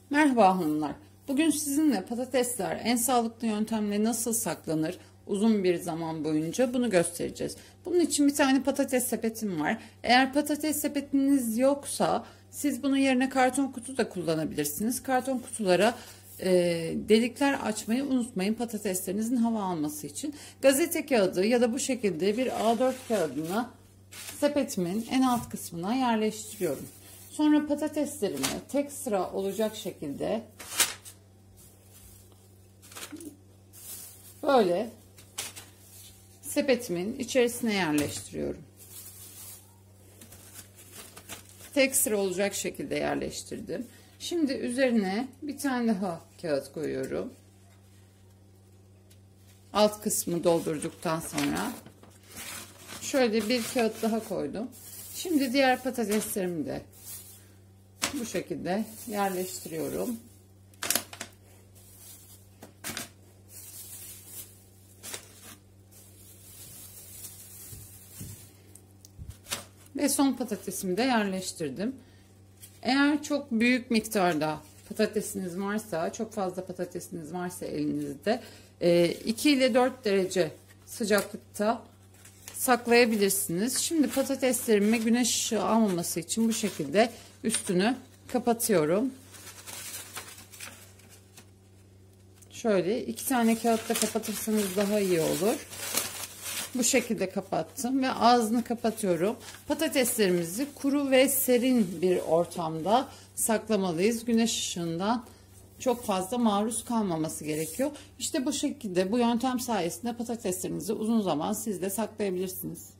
Merhaba hanımlar. Bugün sizinle patatesler en sağlıklı yöntemle nasıl saklanır uzun bir zaman boyunca bunu göstereceğiz. Bunun için bir tane patates sepetim var. Eğer patates sepetiniz yoksa siz bunun yerine karton kutu da kullanabilirsiniz. Karton kutulara delikler açmayı unutmayın patateslerinizin hava alması için. Gazete kağıdı ya da bu şekilde bir A4 kağıdını sepetimin en alt kısmına yerleştiriyorum. Sonra patateslerimi tek sıra olacak şekilde böyle sepetimin içerisine yerleştiriyorum. Tek sıra olacak şekilde yerleştirdim. Şimdi üzerine bir tane daha kağıt koyuyorum. Alt kısmı doldurduktan sonra şöyle bir kağıt daha koydum. Şimdi diğer patateslerimi de bu şekilde yerleştiriyorum. Ve son patatesimi de yerleştirdim. Eğer çok büyük miktarda patatesiniz varsa, çok fazla patatesiniz varsa elinizde 2 ile 4 derece sıcaklıkta saklayabilirsiniz. Şimdi patateslerime güneş ışığı almaması için bu şekilde üstünü kapatıyorum. Şöyle 2 tane kağıtla kapatırsanız daha iyi olur. Bu şekilde kapattım ve ağzını kapatıyorum. Patateslerimizi kuru ve serin bir ortamda saklamalıyız. Güneş ışığından çok fazla maruz kalmaması gerekiyor. İşte bu şekilde, bu yöntem sayesinde patateslerinizi uzun zaman siz de saklayabilirsiniz.